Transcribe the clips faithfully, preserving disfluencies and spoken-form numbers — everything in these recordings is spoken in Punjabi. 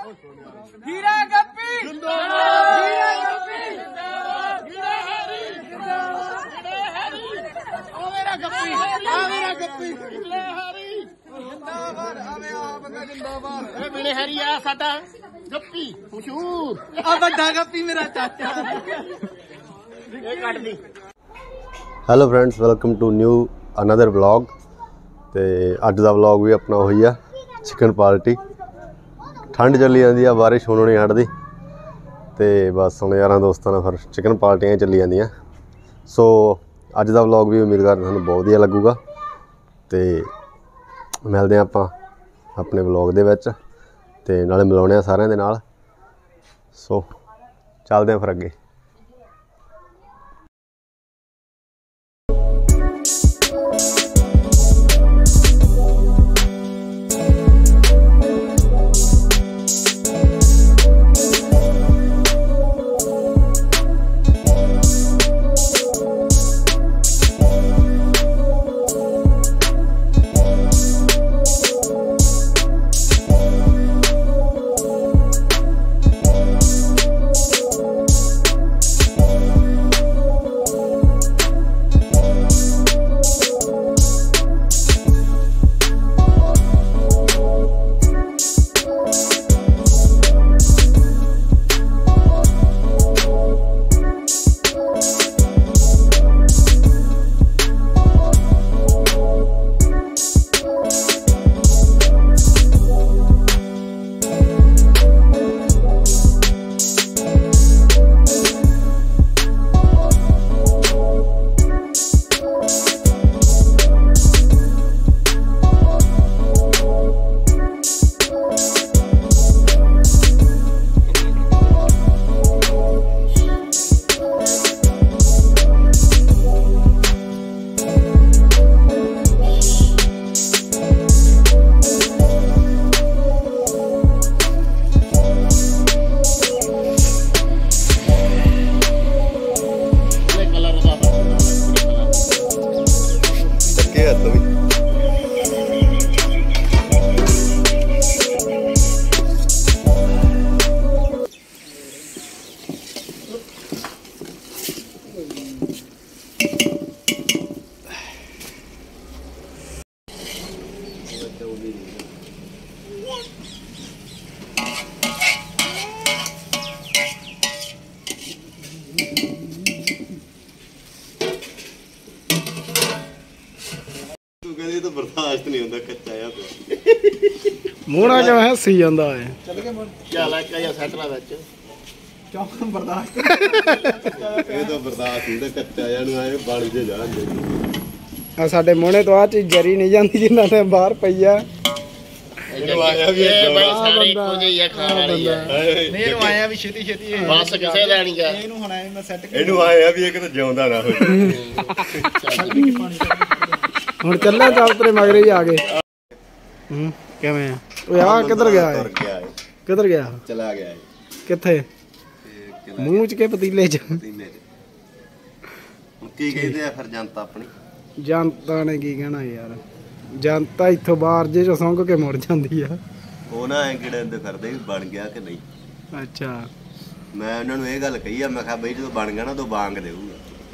हीरा गप्पी जिंदाबाद, हीरा गप्पी जिंदाबाद, हीरा हैरी जिंदाबाद, हीरा हैरी ओ मेरा गप्पी, आ मेरा गप्पी, हीरा हैरी जिंदाबाद, आवे आ बंदा जिंदाबाद। ए मेरे हैरी आ साडा गप्पी मशहूर, आ बड़ा गप्पी मेरा चाचा ए काट दी। Hello friends, welcome to new another vlog. तो अज का व्लॉग भी अपना वही है, चिकन पार्टी। ठंड चली जाती है, बारिश होनों नहीं हटती, तो बस हम यार दोस्तों ने फिर चिकन पार्टियां चली जांदियां। सो अज का व्लॉग भी उम्मीद करते हैं बहुत वधिया लगूगा। तो मिलते हैं आप अपने व्लॉग दे विच, ते नाले मिलाउने आ सारिਆਂ दे नाल। सो चलते हैं फिर अगे। तो बर्दाश्त नहीं होता कच्चा या तो मोड़ा जो है सी जांदा है। चल के मोड़ क्या लाका या सेटला विच क्यों बर्दाश्त ये तो बर्दाश्त नहीं कच्चा या नु आए बन जे जांदे आ साडे मोहने तो आ चीज जरी नहीं जांदी जिन्ना ने बाहर पईया। ਇਹਨੂੰ ਆਇਆ ਵੀ ਬਈ ਸਾਰੇ ਇੱਕੋ ਜਿਹੇ ਹੀ ਆ ਖਾਣ ਵਾਲੇ ਹੀ ਆ। ਇਹਨੂੰ ਆਇਆ ਵੀ ਛੇਤੀ ਛੇਤੀ ਬਸ ਕਿਸੇ ਲੈਣੀ ਗਾ ਇਹਨੂੰ ਹੁਣ ਆਇਆ ਮੈਂ ਸੈੱਟ ਇਹਨੂੰ ਆਇਆ ਵੀ ਇਹ ਕਿਤੇ ਜਿਉਂਦਾ ਨਾ ਹੋਵੇ। ਹੁਣ ਚੱਲਾਂ ਚੱਲ ਤੇਰੇ ਮਗਰ ਹੀ ਆ ਗਏ। ਹੂੰ ਕਿਵੇਂ ਆ ਓਏ ਆ ਕਿੱਧਰ ਗਿਆ ਹੈ ਕਿੱਧਰ ਗਿਆ ਚਲਾ ਗਿਆ ਹੈ ਕਿੱਥੇ ਮੂੰਹ ਚ ਕੇ ਪਤੀਲੇ ਚ ਪਤੀਲੇ ਚ ਕੀ ਕਹਿੰਦੇ ਆ ਫਿਰ ਜਨਤਾ ਆਪਣੀ ਜਨਤਾ ਨੇ ਕੀ ਕਹਿਣਾ ਯਾਰ ਜਨਤਾ ਇੱਥੋਂ ਬਾਹਰ ਜੇ ਚੋਂ ਸੰਗ ਕੇ ਮੁੜ ਜਾਂਦੀ ਆ ਉਹ ਨਾ ਐ ਕਿਹੜੇ ਹੁੰਦੇ ਫਿਰਦੇ ਵੀ ਬਣ ਗਿਆ ਕਿ ਨਹੀਂ। ਅੱਛਾ ਮੈਂ ਉਹਨਾਂ ਨੂੰ ਇਹ ਗੱਲ ਕਹੀ ਆ, ਮੈਂ ਕਿਹਾ ਬਈ ਜਦੋਂ ਬਣ ਗਿਆ ਨਾ ਤੂੰ ਬਾਂਗ ਦੇਊਗਾ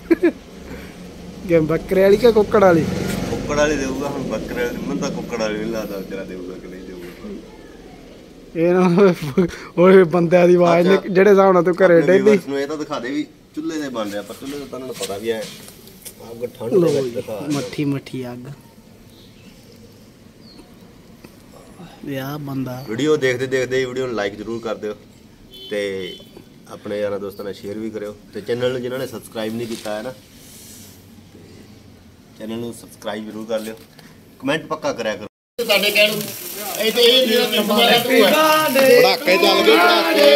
ਕਿ ਬੱਕਰੇ ਵਾਲੀ ਕਿ ਕੁੱਕੜ ਵਾਲੀ ਕੁੱਕੜ ਵਾਲੀ ਦੇਊਗਾ। ਹੁਣ ਬੱਕਰੇ ਵਾਲੀ ਮੈਨੂੰ ਤਾਂ ਕੁੱਕੜ ਵਾਲੀ ਨਹੀਂ ਲੱਗਦਾ ਤੇਰਾ ਦੇਊਗਾ ਕਿ ਨਹੀਂ ਦੇਊਗਾ। ਇਹ ਨਾ ਉਹ ਬੰਦਿਆਂ ਦੀ ਆਵਾਜ਼ ਨੇ ਜਿਹੜੇ ਹਿਸਾਬ ਨਾਲ ਤੂੰ ਘਰੇ ਡੇਲੀ ਨੂੰ ਇਹ ਤਾਂ ਦਿਖਾ ਦੇ ਵੀ ਚੁੱਲ੍ਹੇ ਤੇ ਬਣ ਰਿਹਾ, ਪਰ ਚੁੱਲ੍ਹੇ ਤੇ ਤਾਂ ਉਹਨਾਂ ਨੂੰ ਪਤਾ ਵੀ ਐ ਅੱਗ ਠੰਡ ਦੇ ਵਿੱਚ ਦਿਖਾ ਮੱਠੀ ਮੱਠੀ ਅੱਗ। ਯਾ ਬੰਦਾ ਵੀਡੀਓ ਦੇਖਦੇ ਦੇਖਦੇ ਵੀਡੀਓ ਨੂੰ ਲਾਈਕ ਜ਼ਰੂਰ ਕਰ ਦਿਓ ਤੇ ਆਪਣੇ ਯਾਰਾਂ ਦੋਸਤਾਂ ਨਾਲ ਸ਼ੇਅਰ ਵੀ ਕਰਿਓ ਤੇ ਚੈਨਲ ਨੂੰ ਜਿਨ੍ਹਾਂ ਨੇ ਸਬਸਕ੍ਰਾਈਬ ਨਹੀਂ ਕੀਤਾ ਹੈ ਨਾ ਚੈਨਲ ਨੂੰ ਸਬਸਕ੍ਰਾਈਬ ਜ਼ਰੂਰ ਕਰ ਲਿਓ, ਕਮੈਂਟ ਪੱਕਾ ਕਰਿਆ ਕਰੋ। ਸਾਡੇ ਕਹਿਣ ਇਹ ਤੇ ਇਹ ਜਿਹੜਾ ਪਿੰਡ ਮਾਰਿਆ ਤੂੰ ਹੈ ਪੜਾਕੇ ਚੱਲ ਗਏ ਪੜਾਕੇ।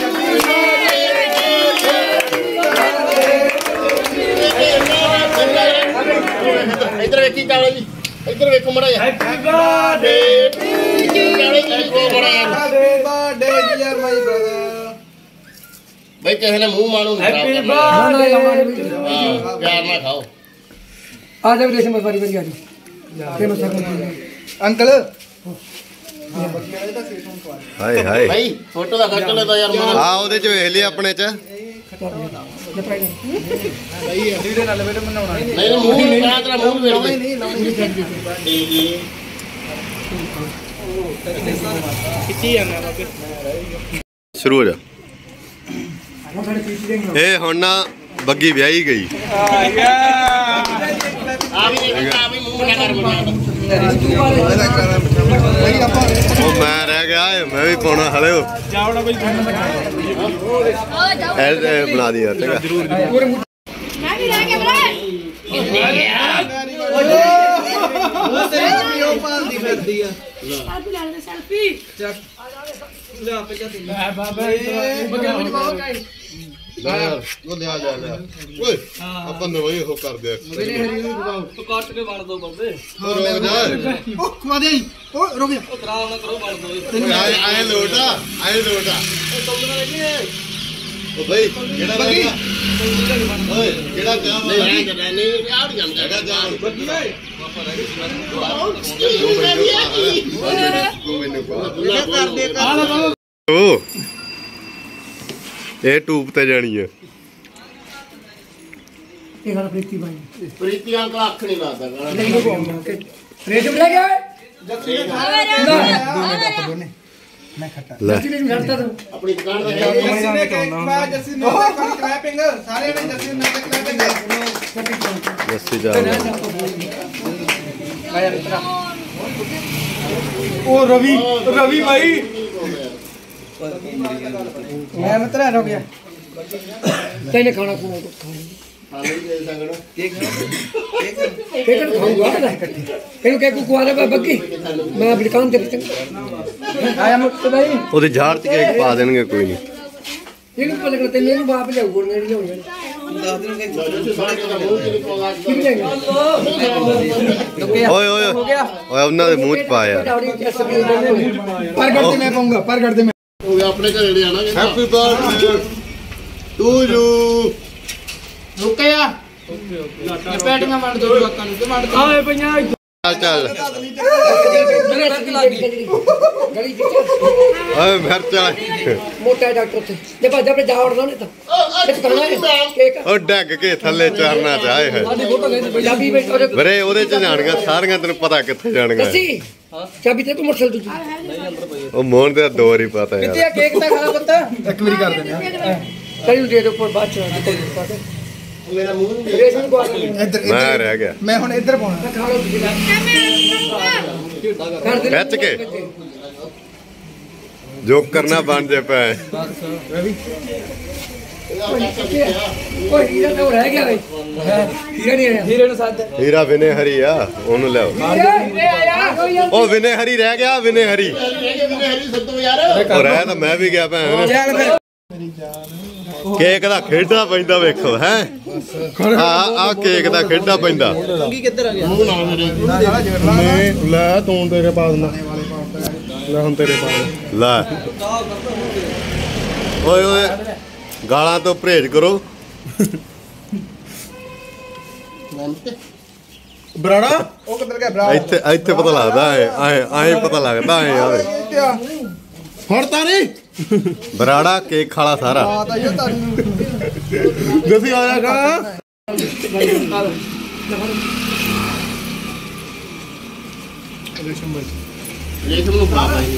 ਇੱਧਰ ਵੇਖੀ ਕਾਲਾ ਜੀ, ਇੱਧਰ ਵੇਖੋ ਮੜਾ ਜਾ। ਹੈਪੀ ਬਰਥਡੇ ਟੂ ਯੂ ਕਾਲੇ ਜੀ ਕੋ ਬੜਾ happy birthday dear my brother. ਬਈ ਕਿਸੇ ਨੇ ਮੂੰਹ ਮਾਣੂ ਹੈਪੀ ਬਰਥਡੇ ਪਿਆਰ ਨਾਲ ਖਾਓ। ਆ ਜਾ ਵਿਦੇਸ਼ ਮਸਵਾਰੀ ਬਣੀ ਆ ਜੀ ਫੇਮਸ ਅੰਕਲ ਹਾਏ ਹਾਏ ਭਾਈ ਫੋਟੋ ਦਾ ਖੱਟ ਲੈ ਤਾਂ ਯਾਰ ਮਨ ਆ ਉਹਦੇ ਚ ਵੇਖ ਲਈ ਆਪਣੇ ਚ ਨਹੀਂ ਨਹੀਂ ਮੂੰਹ ਨਹੀਂ ਬਣਾ ਤੇਰਾ ਮੂੰਹ ਵੇਖ ਨਹੀਂ ਕਿੱਥੇ ਆਣਾ ਬਾਬੇ ਸ਼ੁਰੂ ਹੋ ਜਾ ਇਹ ਹੁਣ ਨਾ ਬੱਗੀ ਵਿਆਹੀ ਗਈ ਆ ਵੀ ਦੇਖ ਆ ਵੀ ਮੂੰਹ ਬਣਾ ਕਰ ਬਣਾ ਉਹ ਮੈਂ ਰਹਿ ਗਿਆ ਮੈਂ ਵੀ ਪਾਉਣਾ ਹਲੇ ਜਾਵੜਾ ਬਈ ਇਹ ਬਣਾ ਦੀ ਯਾਰ ਚੰਗਾ ਮੈਂ ਵੀ ਰਹਿ ਗਿਆ ਬਰੇ ਉਹ ਤੇਰੀ ਵੀ ਉਹ ਪਾਲਦੀ ਫਿਰਦੀ ਆ ਸੈਲਫੀ ਲੈ ਲੈ ਸੈਲਫੀ ਚੱਕ ਲੈ ਆਪੇ ਜਾ ਤੇਰੀ ਬਾਬਾ ਬਗਿਆ ਮੈਨੂੰ ਬਹੁਤ ਕਾਈ ਉਹ ਲਿਆ ਲਿਆ ਲਿਆ ਓਏ ਆਪਾਂ ਨੂੰ ਵਈ ਉਹ ਕਰ ਦੇ ਮੇਰੇ ਹਰੀ ਨੂੰ ਦਬਾਓ ਤੂੰ ਕੱਟ ਕੇ ਵੜ ਦੋ ਬਾਬੇ ਉਹ ਰੁਕ ਜਾ ਉਹ ਖਵਾ ਦੇ ਉਹ ਰੁਕ ਜਾ ਉਹ ਖਰਾਬ ਨਾ ਕਰੋ ਵੜ ਦੋ ਆਏ ਆਏ ਲੋਟਾ ਆਏ ਲੋਟਾ ਇਹ ਤੁਮ ਨਾ ਲੱਗੀ ਉਹ ਬਈ ਕਿਹੜਾ ਬੱਗੀ। ਲੱਗਾ ਓਏ ਕਿਹੜਾ ਜਾਮ ਨਹੀਂ ਨਹੀਂ ਨਹੀਂ ਨਹੀਂ ਆੜ ਜਾਂ ਹੈਗਾ ਜਾਮ ਬੱਗੀ ਓਏ ਤੂੰ ਮੈਨੂੰ ਪਾ ਇਹ ਕਰ ਦੇ ਕਰ ਉਹ ਇਹ ਟੂਬ ਤੇ ਜਾਣੀ ਹੈ ਇਹ ਗੱਲ ਪ੍ਰੀਤੀ ਬਾਈ ਪ੍ਰੀਤੀ ਅੰਕਲ ਅੱਖ ਨਹੀਂ ਲਾਦਾ ਗਾਣਾ ਰੇਟ ਮਿਲ ਗਿਆ ਮੈਂ ਖੱਟਾ ਲੈ ਜੱਸੀ ਨੇ ਘੜਤਾ ਤੂੰ ਆਪਣੀ ਦੁਕਾਨ ਦਾ ਜੱਸੀ ਨੇ ਕੇਕ ਪਾ ਜੱਸੀ ਨੇ ਕਲੈਪਿੰਗ ਸਾਰਿਆਂ ਨੇ ਜੱਸੀ ਨੇ ਕਲੈਪਿੰਗ ਲੱਸੀ ਜਾ ਉਹ ਰਵੀ ਰਵੀ ਭਾਈ ਮੈਂ ਮਤਰਾ ਰੁਕ ਗਿਆ ਤੈਨੇ ਖਾਣਾ ਖੂਣਾ ਖਾਣੀ ਹਾਲੇ ਦੇ ਸੰਗਣਾ ਇਹ ਕਰ ਖਾਊਗਾ ਇਹਨੂੰ ਕਹਿ ਕੋ ਕੁਆਰੇ ਬਾ ਬੱਗੀ ਮੈਂ ਆਪਣੀ ਦੁਕਾਨ ਤੇ ਚੰਗਾ ਆਇਆ ਮੁੱਤ ਭਾਈ ਉਹਦੇ ਝਾੜ ਤੇ ਕੇਕ ਪਾ ਦੇਣਗੇ ਕੋਈ ਨਹੀਂ ਇਹਨੂੰ ਪਤਾ ਕਰ ਤੈਨੂੰ ਇਹਨੂੰ ਬਾਪ ਲਿਆਉ ਗੁੜ ਨਹੀਂ ਲਿਆਉਣਾ ਕੀ ਲਿਆਂਗਾ ਓਏ ਓਏ ਓਏ ਉਹਨਾਂ ਦੇ ਮੂੰਹ ਚ ਪਾ ਯਾਰ ਪ੍ਰਗਟ ਤੇ ਮੈਂ ਪਾਉਂਗਾ ਪ੍ਰਗਟ ਤੇ ਮੈਂ ਉਹ ਆਪਣੇ ਘਰੇ ਜਾਣਾ ਹੈਪੀ ਬਰਥਡੇ ਟੂ ਯੂ ਰੁਕਿਆ ਪੈਟੀਆਂ ਵੰਡ ਦੋ ਲੋਕਾਂ ਨੂੰ ਤੇ ਵੰਡ ਦੋ ਆਏ ਪਈਆਂ ਚੱਲ ਚੱਲ ਮੇਰੇ ਟੱਕ ਲੱਗ ਗਈ ਗਲੀ ਵਿੱਚ ਓਏ ਮਿਰਚ ਵਾਲਾ ਮੋਟਾ ਡਾਕਟਰ ਤੇ ਜੇ ਭੱਜ ਆਪਣੇ ਜਾ ਵੜਦਾ ਨੇ ਤਾਂ ਇਹ ਖਾਣਾ ਹੈ ਕੇਕ ਉਹ ਡੱਗ ਕੇ ਥੱਲੇ ਚੜਨਾ ਚਾਹੇ ਹੈ ਸਾਡੀ ਫੋਟੋ ਲੈ ਪੰਜਾਬੀ ਵਿੱਚ ਉਹਦੇ ਵੀਰੇ ਉਹਦੇ ਚ ਜਾਣਗਾ ਸਾਰੀਆਂ ਤੈਨੂੰ ਪਤਾ ਕਿੱਥੇ ਜਾਣਗਾ ਦੱਸੀ ਚਾਬੀ ਤੇ ਤੂੰ ਮੋਟਰਸਾਈਕਲ ਦੂਜੀ ਉਹ ਮੋਹਨ ਦੇ ਦੋ ਵਾਰੀ ਪਤਾ ਤੇ ਯਾਰ ਕੇਕ ਤਾਂ ਖਾਣਾ ਪੁੱਤ ਇੱਕ ਵਾਰੀ ਕਰ ਦਿੰਦੇ ਆ ਕਰੀ ਦੇ ਦੇ ਉੱਪਰ ਬਾਅਦ ਚ ਮੇਰਾ ਮੂੰਹ ਨਹੀਂ ਰੇਸ਼ਨ ਕੋ ਆ ਗਈ ਇੱਧਰ ਮੈਂ ਰਹਿ ਗਿਆ ਮੈਂ ਹੁਣ ਇੱਧਰ ਪਾਉਣਾ ਖਾ ਲਓ ਤੁਸੀਂ ਕਰ ਦੇ ਖਿੱਚ ਕੇ ਜੋ ਕਰਨਾ ਬਣ ਜੇ ਪੈ ਕੋਈ ਹੀਰਾ ਤਾਂ ਰਹਿ ਗਿਆ ਬਈ ਹੀਰਾ ਨਹੀਂ ਆਇਆ ਹੀਰੇ ਨੂੰ ਸਾਥ ਹੀਰਾ ਵਿਨੇ ਹਰੀ ਆ ਉਹਨੂੰ ਲਿਆਓ ਹੀਰੇ ਆਇਆ ਉਹ ਵਿਨੇ ਹਰੀ ਰਹਿ ਗਿਆ ਵਿਨੇ ਹਰੀ ਹਰੀ ਸੱਤੋ ਯਾਰ ਉਹ ਰਹਿ ਤਾਂ ਮੈਂ ਵੀ ਗਿਆ ਭੈਣ ਕੇਕ ਦਾ ਖੇਡਣਾ ਪੈਂਦਾ ਵੇਖੋ ਹੈ ਆ ਆ ਕੇਕ ਦਾ ਖੇਡਣਾ ਪੈਂਦਾ ਮੂੰਹ ਨਾਲ ਮੇਰੇ ਮੈਂ ਲੈ ਤੂੰ ਤੇਰੇ ਪਾਸ ਨਾ ਲੈ ਹੁਣ ਤੇਰੇ ਪਾਸ ਲੈ ਓਏ ਓਏ ਗਾਲਾਂ ਤੋਂ ਪਰਹੇਜ਼ ਕਰੋ ਬਰਾੜਾ ਉਹ ਕਿੱਧਰ ਗਿਆ ਬਰਾ ਇੱਥੇ ਇੱਥੇ ਪਤਾ ਲੱਗਦਾ ਐ ਐ ਐ ਪਤਾ ਲੱਗਦਾ ਐ ਯਾਰ ਹੁਣ ਤਾਂ ਨਹੀਂ ਬਰਾੜਾ ਕੇਕ ਖਾਲਾ ਸਾਰਾ ਆ ਤਾਂ ਇਹ ਤਾਂ ਜੱਸੀ ਆ ਜਾ ਲੇਖ ਨੂੰ ਖਾ ਪਾਈ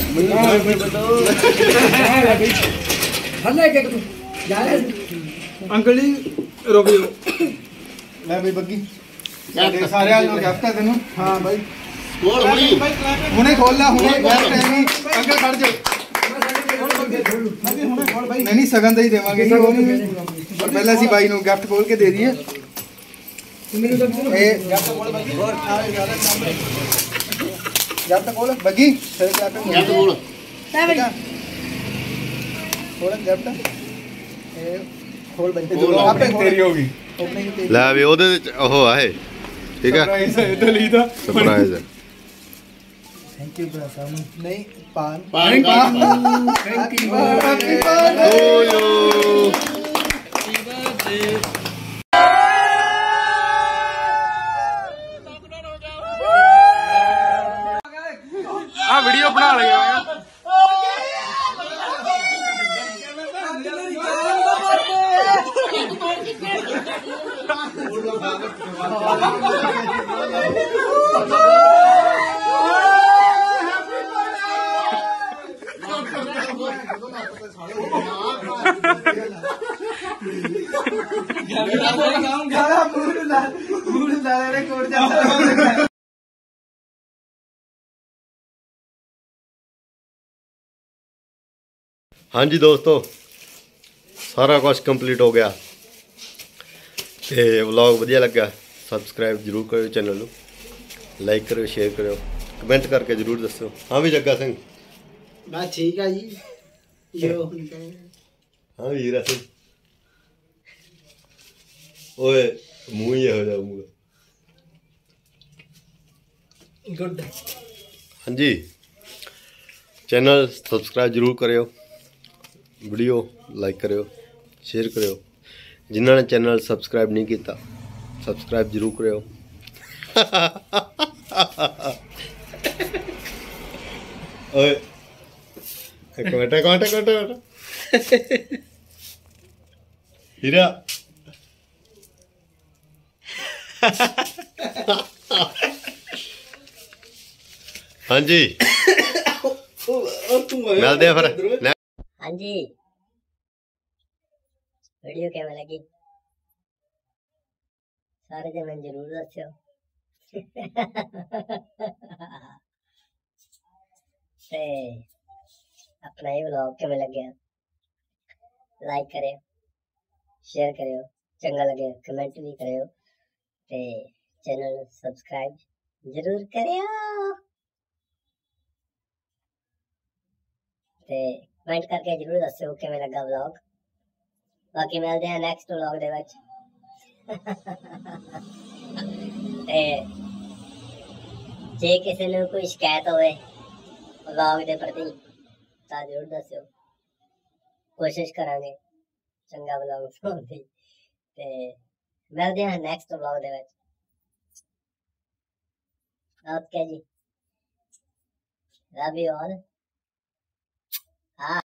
ਹੱਲੇ ਕਿ ਤੂੰ ਜਾ ਰਿਹਾ ਅੰਕਲ ਜੀ ਰੁਕ ਜਾਓ ਲੈ ਬਈ ਬੱਗੀ ਤੇ ਸਾਰਿਆਂ ਨੂੰ ਗਿਫਟ ਹੈ ਤੈਨੂੰ ਹਾਂ ਬਾਈ ਕੋਲ ਹੁਣੀ ਹੁਣੇ ਖੋਲ ਲੈ ਹੁਣੇ ਖੋਲ ਟਾਈਮ ਅੰਕਲ ਖੜ ਜਾ ਨਹੀਂ ਨਹੀਂ ਸਗਨ ਦਾ ਹੀ ਦੇਵਾਂਗੇ ਜੀ ਉਹ ਨਹੀਂ ਪਰ ਪਹਿਲਾਂ ਅਸੀਂ ਬਾਈ ਨੂੰ ਗਿਫਟ ਖੋਲ ਕੇ ਦੇ ਦਈਏ ਮੈਨੂੰ ਤਾਂ ਇਹ ਗਿਫਟ ਖੋਲ ਬੱਗੀ ਗਿਫਟ ਖੋਲ ਬੱਗੀ ਫਿਰ ਗਿਫਟ ਜਾਂ ਕੋਲ ਲੈ ਬਈ ਖੋਲ ਗਿਫਟ ਇਹ ਖੋਲ ਬੱਗੀ ਆਪੇ ਤੇਰੀ ਹੋ ਗਈ ਓਪਨਿੰਗ ਤੇ ਲੈ ਵੀ ਉਹਦੇ ਵਿੱਚ ਉਹ ਆਏ ਠੀਕ ਹੈ ਪ੍ਰਾਈਸ ਹੈ ਤੇ ਲਈ ਦਾ ਸਰਪ੍ਰਾਈਜ਼ ਹੈ ਥੈਂਕ ਯੂ ਬਰਾ ਸਾਹਿਬ ਨਹੀਂ ਪਾਨ ਪਾਣੀ ਥੈਂਕ ਯੂ ਓਯੋ ਆ ਵੀਡੀਓ ਬਣਾ हाँ जी दोस्तों, सारा कुछ कंप्लीट हो गया ते व्लॉग वधिया लग्या सबसक्राइब जरूर करो चैनल नूं, लाइक करो, शेयर करो, कमेंट करके जरूर दस्सो। हाँ भी जग्गा सिंह, बस ठीक है जी। जो हाँ भी हीरा सिंह, ओए मुँह ही हो जाऊंगा। गुड। हाँ जी, चैनल सबसक्राइब जरूर करो, वीडियो लाइक करो, शेयर करो। जिन्होंने चैनल सबसक्राइब नहीं किया सबसक्राइब जरूर करो। ओए एक मिनट एक मिनट एक मिनट हीरा हाँ जी मिलते हैं फिर। हाँ जी, वीडियो कैसा लगी सारे जन जरूर दस्यो। ते अपना ये व्लॉग किवें लग्या लाइक करियो, शेयर करियो, चंगा लगे कमेंट भी करियो ते चैनल सब्सक्राइब जरूर करियो ते कमेंट करके जरूर दस्यो किवें लगा व्लॉग। बाकी मिलते हैं नैक्सट व्लॉग दे विच। ते जे किसी नूं कोई शिकायत होवे व्लॉग दे प्रति तां जरूर दस्यो, कोशिश करांगे चंगा व्लॉग बनाउण दी। ते मिलते हैं नैक्सट व्लॉग दे विच। ओके जी, लव यू ऑल।